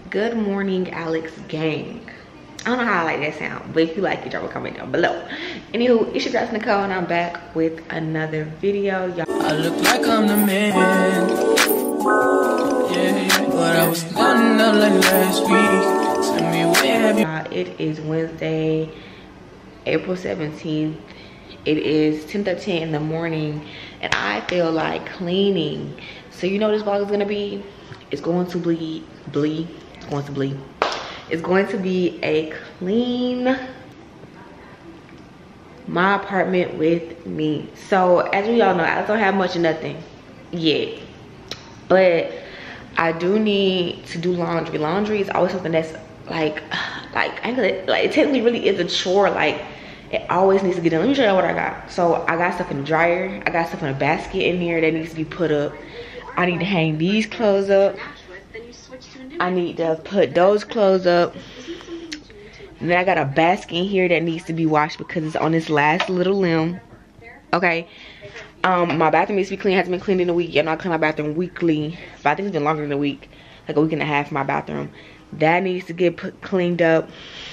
Good morning, Alex gang. I don't know how I like that sound, but if you like it, drop a comment down below. Anywho, it's your girl Nicole, and I'm back with another video, y'all. I look like I'm the man, yeah, but I was done up like last week. Tell me where have you? It is Wednesday, April 17th. It is 10:13 in the morning, and I feel like cleaning. So you know what this vlog is gonna be? It's going to be It's going to be a clean my apartment with me. So as we all know, I don't have much of nothing yet, but I do need to do laundry. Laundry is always something that's like it technically really is a chore. Like, it always needs to get done. Let me show you what I got. So I got stuff in the dryer. I got stuff in a basket in here that needs to be put up. I need to hang these clothes up. I need to put those clothes up. And then I got a basket in here that needs to be washed because it's on this last little limb. Okay. My bathroom needs to be clean. It hasn't been cleaned in a week. I know I clean my bathroom weekly, but I think it's been longer than a week. Like a week and a half in my bathroom. That needs to get cleaned up.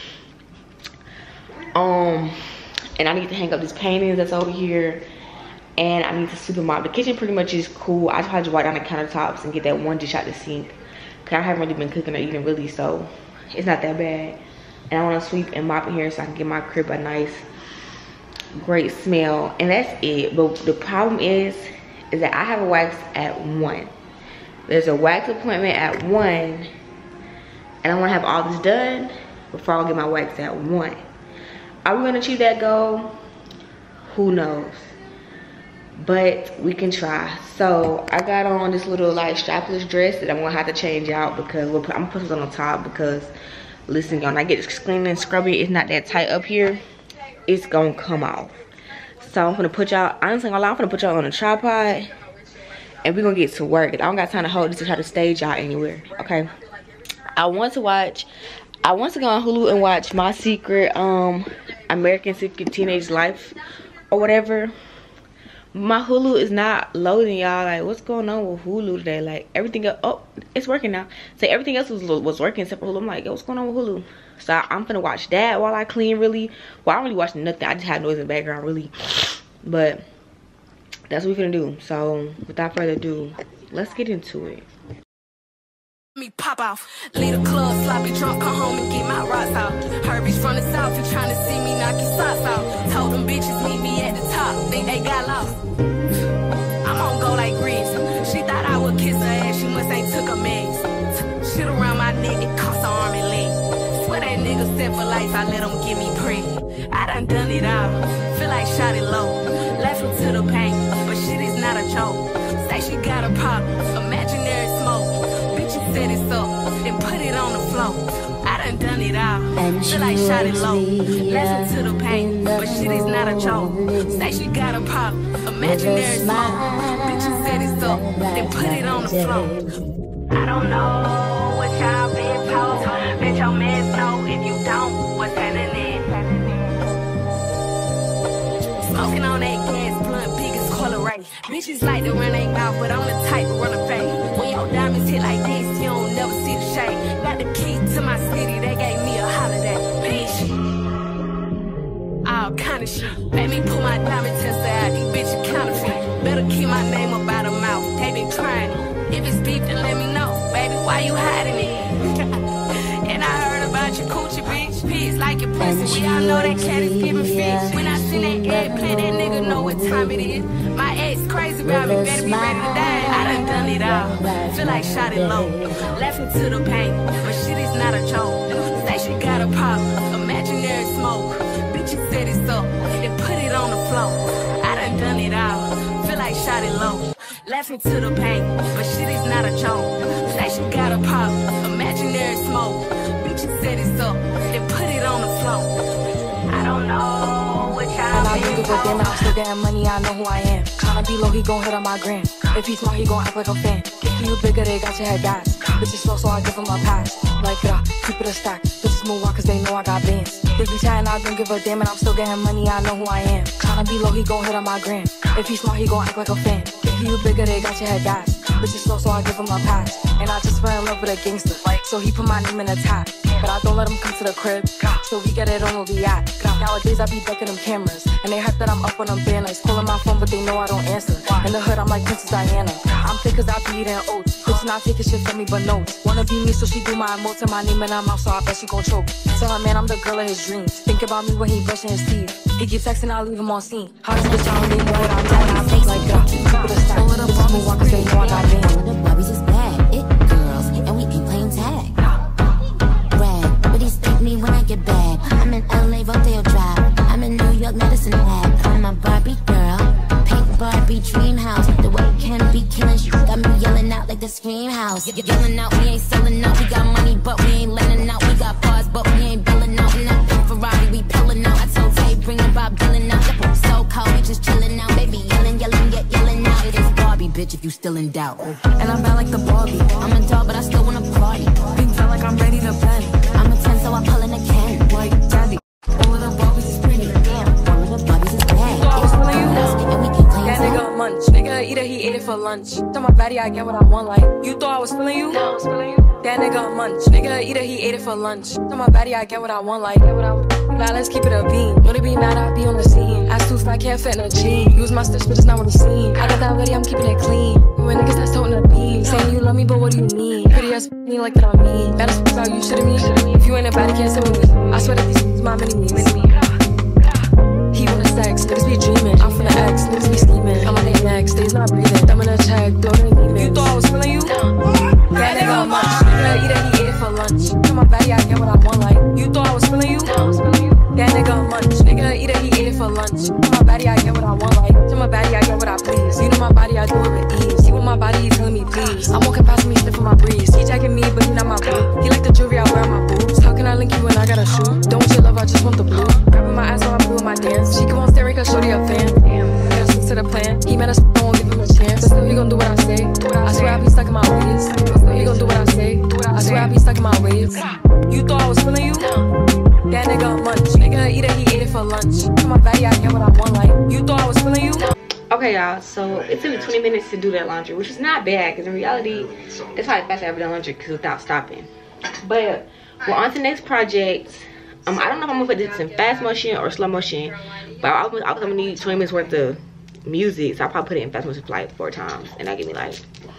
And I need to hang up these paintings that's over here. And I need to sweep and mop. The kitchen pretty much is cool. I just had to wipe down the countertops and get that one dish out the sink. Cause I haven't really been cooking or eating really, so it's not that bad. And I want to sweep and mop in here so I can give my crib a nice, great smell. And that's it. But the problem is that I have a wax at 1. There's a wax appointment at 1, and I want to have all this done before I get my wax at 1. Are we gonna achieve that goal? Who knows? But we can try. So I got on this little like strapless dress that I'm gonna have to change out because I'm gonna put this on the top because listen, y'all, when I get this cleaning and scrubbing, it's not that tight up here. It's gonna come off. So I'm gonna put y'all, honestly, I'm gonna put y'all on a tripod and we're gonna get to work. I don't got time to hold this to try to stage y'all anywhere. Okay. I want to go on Hulu and watch My Secret, American Secret Teenage Life or whatever. My Hulu is not loading, y'all. Like, what's going on with Hulu today? Like, everything else, oh, it's working now. So everything else was working except for Hulu. I'm like, yo, what's going on with Hulu? So I'm gonna watch that while I clean, really. Well, I don't really watch nothing. I just had noise in the background, really. But that's what we're gonna do. So without further ado, let's get into it. Me pop off, leave the club, sloppy drunk, come home and get my rocks out. Her bitch from the south, you tryna see me knock your socks out. Told them bitches meet me at the top, think they got lost. I'm on go like grits. She thought I would kiss her ass, she must ain't took a meds. Shit around my neck, it cost her arm and leg. Swear that nigga set for life, I let him get me pregnant. I done it all, feel like shot it low. Left him to the pain, but shit is not a joke. Say she got a problem, imaginary smoke. Set it up and put it on the floor. I done it all. And feel like shot it low. Listen to the pain, but shit is not a joke. Say she got a pop, imaginary smoke. Bitches set it up and put it on the floor. I don't know what y'all been told. Bitch, your mans know. If you don't, what's happening? Smoking on that gas blunt, biggest color right. Bitches like to run their mouth, but I'm the type to run a face. When your diamonds hit like this, you don't never see the shade. Got the key to my city, they gave me a holiday. Bitch, all kind of shit. Let me pull my diamond tester out, these bitches counterfeit. Better keep my name up out of mouth, they been trying it. If it's deep, then let me know, baby, why you hiding it? And I heard about your coochie, bitch. Pigs like your pussy, we all know that cat is giving fish. When I see that eggplant, that nigga know what time it is. My ex crazy about me, better be ready to die. I done it all, feel like shot it low. Left him to the pain, but shit is not a joke. Say she got a pop, imaginary smoke. Bitches set it up and put it on the floor. I done it all, feel like shot it low. Left him to the pain, but shit is not a joke. Say she got a pop, imaginary smoke. Bitches set it up and put it on the floor. I don't know what y'all and I don't give a damn, I'm still getting money, I know who I am. Tryna be low, he gon' hit on my gram. If he's smart, he gon' act like a fan. If you bigger, they got your head gas. Bitches slow, so I give him a pass. Like keep it a stack. Bitches move on, cause they know I got bands. They be chatting, I don't give a damn, and I'm still getting money, I know who I am. Tryna be low, he gon' hit on my gram. If he's smart, he gon' act like a fan. If you bigger, they got your head gas. Bitches slow, so I give him a pass. And I just fell in love with a gangster. So he put my name in the top. But I don't let him come to the crib. So we get it on where we at. Nowadays I be ducking them cameras. And they hype that I'm up on them banners. Calling my phone, but they know I don't answer. In the hood, I'm like Princess Diana. I'm thick cause I be eating oats. Bitch not taking shit from me but notes. Wanna be me, so she do my emotes and my name in her mouth, so I bet she gon' choke. Tell her man I'm the girl of his dreams. Think about me when he brushing his teeth. He keep texting, I'll leave him on scene. Hard to bitch, I don't need more what I'm doing. I think like that. Keep it a stack. Bitches move on cause they know I got game. The Barbies is bad, it girls, and we can play tag. Red, but he stick me when I get back. I'm in LA, Rodeo Drive. I'm in New York, Medicine Hat. I'm a Barbie girl, pink Barbie dream house. The way Ken be killing, she got me yelling out like the Scream House. Yelling out, we ain't selling out. We got money, but we ain't letting out. We got bars, but we ain't billing out. In that big Ferrari, we pulling out. I told Tay, bring the Bob Dylan out. So cold, we just chilling out. Baby, yelling, yelling, yelling out. It is Barbie, bitch, if you still in doubt. And I'm bad like the Barbie. I'm a doll, but I still wanna party. Pink felt like I'm ready to bend. I'm a 10, so I pull in a can. Like daddy, all of the Barbies is pretty. Damn, all of the Barbies is bad. I was feeling you. And we can play That tag. nigga munch. Nigga eat it, he ate it for lunch. Tell my baddie I get what I want, like. You thought I was feeling you? No, I was feeling you. That nigga munch. Nigga eat it, he ate it for lunch. Tell my baddie I get what I want, like. Now let's keep it a beam. Wanna be mad, I be on the scene. Ass too fat, can't fit in a jean. Use my stitch, but it's not what it's seen. I got that ready, I'm keeping it clean. When niggas that's toting the beam. Saying you love me, but what do you mean? Pretty ass me like that on me. Better speak out, you shitting me. If you ain't a baddie, can't sit with me. I swear that these is my mini-me's. He wanna sex, niggas be dreaming. I'm from the X, niggas be scheming. I'm on their necks, they's not breathing. Thumb in a check, blow their demons. You thought I was feeling you? That nigga munch. Nigga eat it, he ate it for lunch. Tell my baddie I get what I want, like. You thought I was feeling you? That nigga munch. Nigga eat it, he ate it for lunch. Tell my baddie I get what I want, like. Tell my baddie I get what I please. You know my body, I do it with ease. See what my body, he telling me please. I'm walking past me, sniffing my breeze. He jacking me, but he not my boo. He like the jewelry I wear on my boobs. How can I link you when I got a shoe? Don't want your love, I just want the blue. Grabbing my ass while I'm doing my dance. She come on staring cause shorty a fan. Damn, gotta stick to the plan. He mad as f***, won't give him a chance. But still he gon' do what I say. I swear I be stuck in my ways. Still he gon' do what I say. I swear I be stuck in my ways. You thought I was feeling you? That nigga munch. Nigga eat it, he ate it for lunch. Tell my baddie I get what I want, like. You thought I was feeling you? Okay, y'all, so it took me 20 minutes to do that laundry, which is not bad because in reality it's probably faster to have done laundry because without stopping. But we're on to the next project. I don't know if I'm gonna put this in fast motion or slow motion, but I was gonna need 20 minutes worth of music, so I'll probably put it in fast motion for like 4 times, and that'll give me like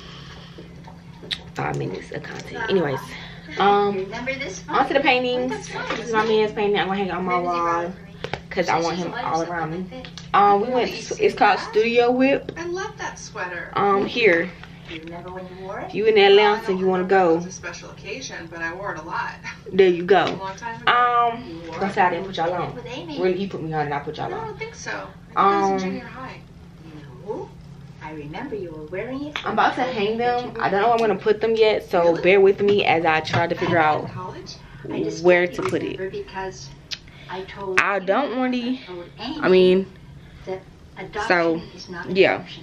5 minutes of content. Anyways, on to the paintings. This is my man's painting. I'm gonna hang it on my wall because I want him all around me. We went. It's called Studio Whip. I love that sweater. Here. You remember when you wore it? If you in Atlanta and you want to go, It was a special occasion, but I wore it a lot. there you go. A long time ago. That's how I didn't put y'all on. Really, he put me on and I put y'all I on. don't think so. I think it was in junior high. No, I remember you were wearing it. I'm about to hang them. I don't know where I'm going to put them yet, so bear with me as I try to figure out College? I just where can't to put it. remember because I told I don't really, told Amy I mean, that adoption so, is not an yeah. option.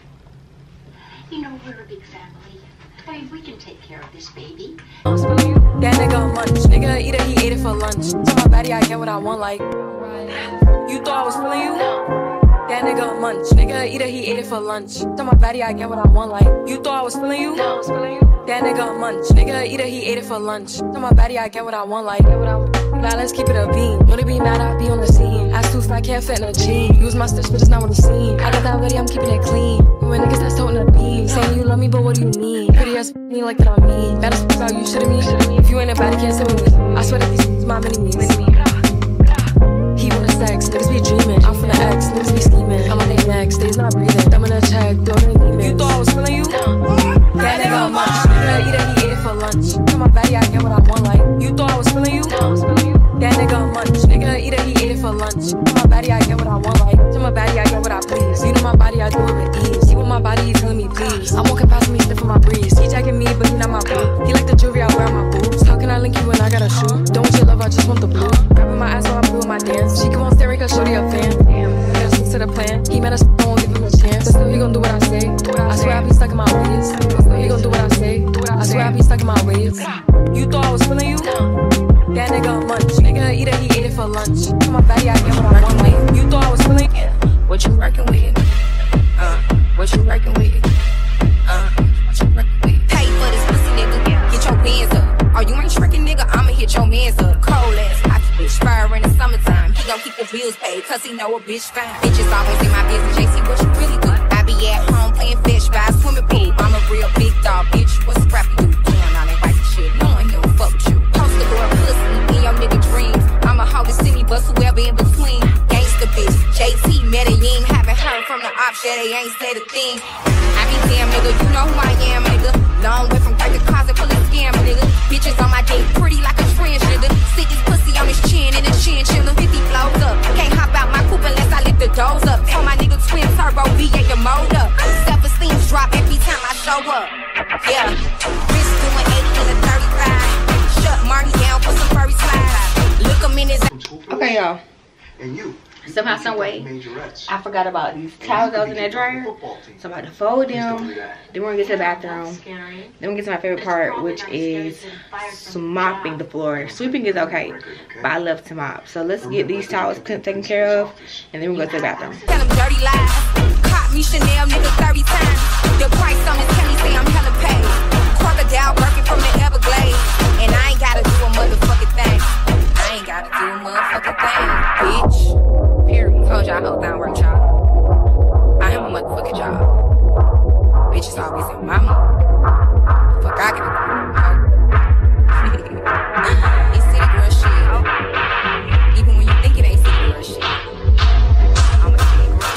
You know, we're a big family. I mean, we can take care of this baby. That nigga munch. Nigga eat it, he ate it for lunch. Tell my baddie I get what I want, like. You thought I was feeling you? That nigga munch. Nigga eat it, he ate it for lunch. Tell my baddie I get what I want, like. You thought I was feeling you? That nigga munch. Nigga eat it, he ate it for lunch. Tell my baddie I get what I want, like. Now let's keep it a beam. Wanna be mad, I be on the scene. Ass too fat, can't fit in a jean. Use my stitch, but it's not what it's seen. I got that ready, I'm keeping it clean. When niggas that's toting the beam. Saying you love me, but what do you mean? Pretty ass me like that on me. Better speak out, you shitting me. If you ain't a baddie, can't sit with me. I swear that these is my mini-me's. He wanna sex, niggas be dreaming. I'm from the X, niggas be scheming. I'm on their necks, they's not breathing. Thumb in a check, blow their demons. You thought I was feeling you? That nigga munch. Nigga eat it, he ate it for lunch. Tell my baddie I get what I want, like. You thought I was feeling you? That nigga munch. Nigga eat it, he ate it for lunch. Tell my baddie I get what I want, like. Tell my baddie I get what I please. You know my body, I do it with ease. See what my body, he telling me please. I'm walking past me, sniffing my breeze. He jacking me, but he not my boo. He like the jewelry I wear on my boobs. How can I link you when I got a shoe? Don't want your love, I just want the blue. Grabbing my ass while I'm doing my dance. She come on staring cause shorty a fan. Damn, gotta stick to the plan. He mad as f***, won't give him a chance. But still he gon' do what I say. I swear I be stuck in my ways. Still he gon' do what I say. I swear I be stuck in my ways. You thought I was feeling you? That nigga munch. Nigga eat it, he ate it for lunch. Tell my baddie I get what I want, like. You thought I was feeling you? What you working with? What you working with? bills paid, cause he know a bitch fine. Bitches always in my business, JC, what you really do? I be at home playing fish by a swimming pool. I'm a real big dog, bitch, what's Scrappy do? Going on that white shit, knowing he don't fuck with you. Post the girl pussy in your nigga dreams. I'm a hoe to see me, bust whoever in between. Gangsta bitch, JT Medellin. Haven't heard from the ops, yeah, they ain't said a thing. I be damn nigga, you know who I am, nigga. Long way from crack the closet full of scam, nigga. Bitches on my dick, pretty like a transgender. Stick his pussy on his chin and his chin chillin'. 50 blows up, can't hop out my coupe unless I lift the doors up. Tell my nigga twin turbo V8 the motor. Self-esteem's drop every time I show up. Yeah, bitch doing 80 in a 35. Shut Marty down for some furry slides. Look him in his. Okay, y'all. And you. Somehow, some way, I forgot about these towels that was in that dryer. So I'm about to fold them. Then we're gonna get to the bathroom. Then we get to my favorite part, which is mopping the floor. Sweeping is okay, but I love to mop. So let's get these towels taken care of, and then we'll go to the bathroom. Tell him dirty lies. Caught me Chanel nigga 30 times. The price on his Kelly say I'm hella paid. Crocodile working from the Everglades. And I ain't gotta do a motherfucking thing. I ain't gotta do a motherfucking thing, bitch. Period. Told y'all hold down work job. I am a motherfucking job. Bitches always in my mouth. Fuck, I gotta do it. It's city girl shit. Even when you think it ain't city girl shit. I'm a city girl.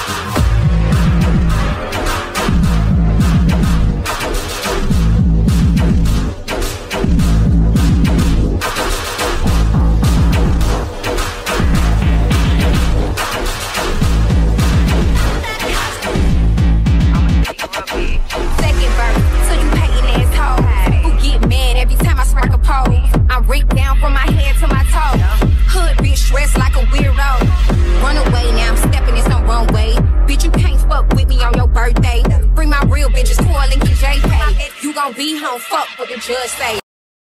I'm ripped down from my head to my toe. Hood bitch dressed like a weirdo. Run away now, I'm stepping in some wrong way. Bitch, you can't fuck with me on your birthday. Bring my real bitches, Coil and KJ pay. You gon' be home, fuck what the judge say.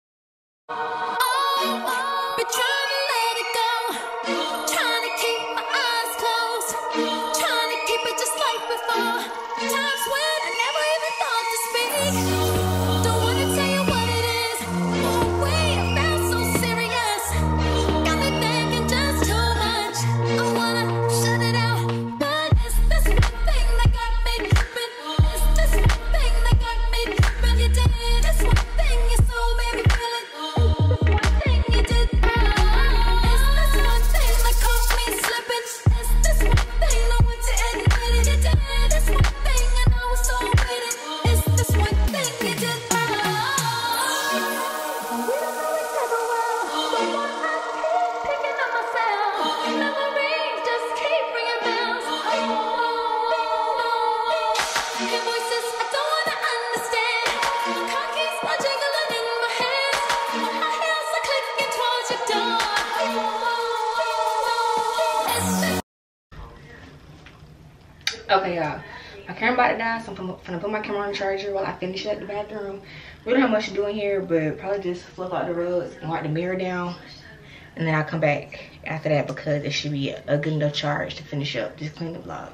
Okay, y'all, my camera about to die, so I'm gonna put my camera on the charger while I finish up the bathroom. We don't have much to do in here, but probably just fluff out the rugs and wipe the mirror down, and then I'll come back after that because it should be a good enough charge to finish up, just clean the vlog.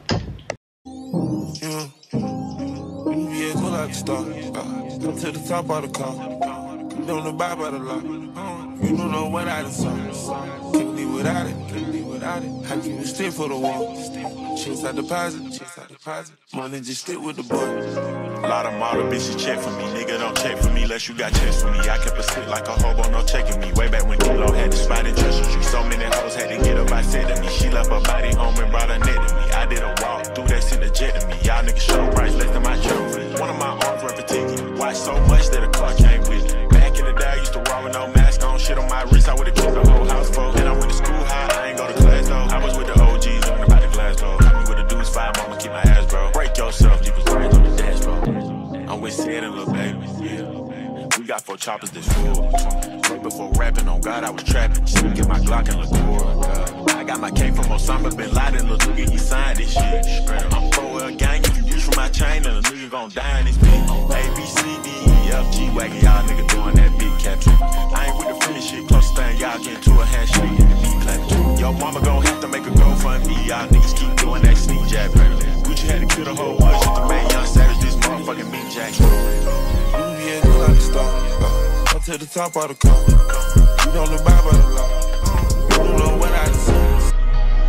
Yeah, go like a star. Come to the top of the car. You don't know about the lot. You don't know what I saw. Can't live without it. Can't live without it. How can you stick for the wall? Chase out deposit. Chase out deposit. Money just stick with the boy. A lot of model bitches check for me. Nigga don't check for me unless you got checks for me. I kept a stick like a hobo, no checking me. Way back when Kilo had the spot in Treasure Street. So many hoes had to get up, I said to me. She left her body home and brought her neck to me. I did a walk through that shit to jet to me. Y'all niggas show price less than my jewelry. One of my arms were particular. Watch so much that a car came with me. Back in the day, I used to roll with no mask on. Shit on my wrist, I would've killed the whole house full. And I went to school high, I ain't go to class though. I was with the OGs, learning about the glass though. Got me with the dudes, 5 mama, keep my ass, bro. Break yourself, leave his brains on the dash, bro. I'm with Sid and Lil Baby, yeah. We got 4 choppers this full. Right before rapping, on God, I was trapping. Still get my Glock and LaCour. I got my cake from Osama Bin Laden, Lil Nigga, he signed this shit. I'm for a gang, if you reach for my chain, then a nigga gon' die in this bitch. A, B, C, D, E, F, G, wagon, y'all nigga doing that big cap trick. I ain't with the friendly shit, close thing, y'all get to a handshake and the beat clap. Yo, mama gon' have to make a GoFundMe, y'all niggas keep doing that sneak jab. Gucci had to kill the whole world just to make Young Savage this motherfucking meat jack. Yeah, go like a star. Come to the top of the car. You don't know about the law. You don't know what I see.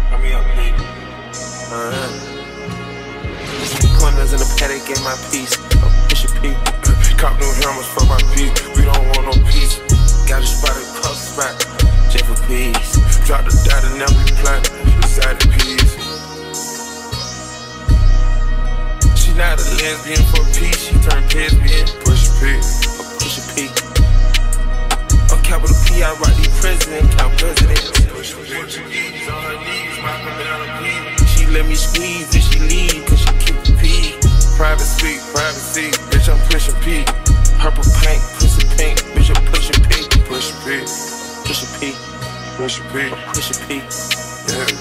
Corners in the paddock, get my piece. Push a P. Cop new hammers for my P. We don't want no peace. Got a spot at puff spot. J for peace. Drop the dot and now we plant. Beside the peas. She not a lesbian for peace. She turned lesbian. Push a P. Push a P. On capital P, I write the president. Count president. Push a P. On her knees, rockin' down the P. She let me squeeze if she leave, cause she keep the P. Privacy, bitch, I'm pushing P. Purple paint, pussy pink, bitch, I'm pushing P. Push a P, push a P, push a P, push a P. Yeah.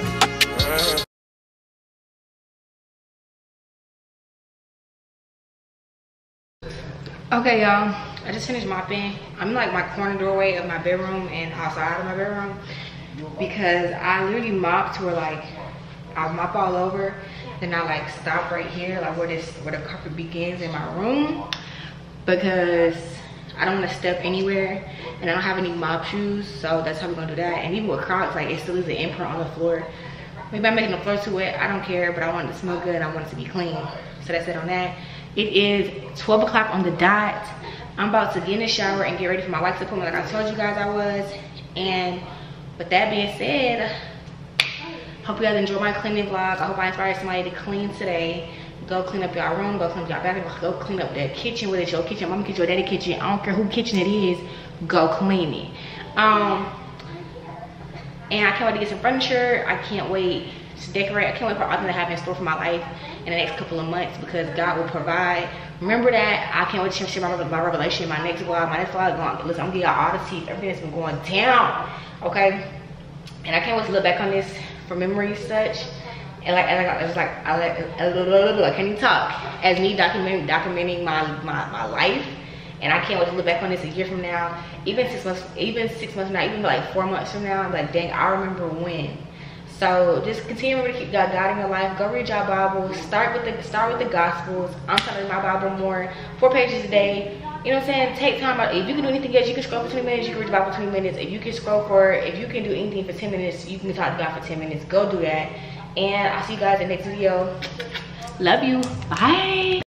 Okay, y'all, I just finished mopping. I'm in like my corner doorway of my bedroom and outside of my bedroom because I literally mopped to where like I mop all over, then I like stop right here, like where the carpet begins in my room, because I don't want to step anywhere and I don't have any mop shoes, so that's how we're gonna do that. And even with Crocs, like it still leaves an imprint on the floor. Maybe I'm making the floor too wet, I don't care, but I want it to smell good and I want it to be clean. So that's it on that. It is 12 o'clock on the dot. I'm about to get in the shower and get ready for my wax appointment like I told you guys I was. And with that being said, hope you guys enjoy my cleaning vlog. I hope I inspired somebody to clean today. Go clean up your room, go clean up your bathroom, go clean up the kitchen, whether it's your kitchen, mama kitchen, or daddy kitchen. I don't care who kitchen it is, go clean it. And I can't wait to get some furniture. I can't wait to decorate. I can't wait for everything to happen in store for my life in the next couple of months, because God will provide. Remember that. I can't wait to share my revelation in my next vlog. My next vlog, listen, I'm gonna give y'all all the tea, everything that's been going down, okay? And I can't wait to look back on this for memories such. And I can't even talk. As me documenting my life. And I can't wait to look back on this a year from now, even 6 months from now, even like 4 months from now. I'm like, dang, I remember when. So just continue to keep God in your life. Go read your Bible. Start with the Gospels. I'm trying to read my Bible more. 4 pages a day. You know what I'm saying? Take time out. If you can do anything else, you can scroll for 20 minutes. You can read the Bible for 20 minutes. If you can if you can do anything for 10 minutes, you can talk to God for 10 minutes. Go do that. And I'll see you guys in the next video. Love you. Bye.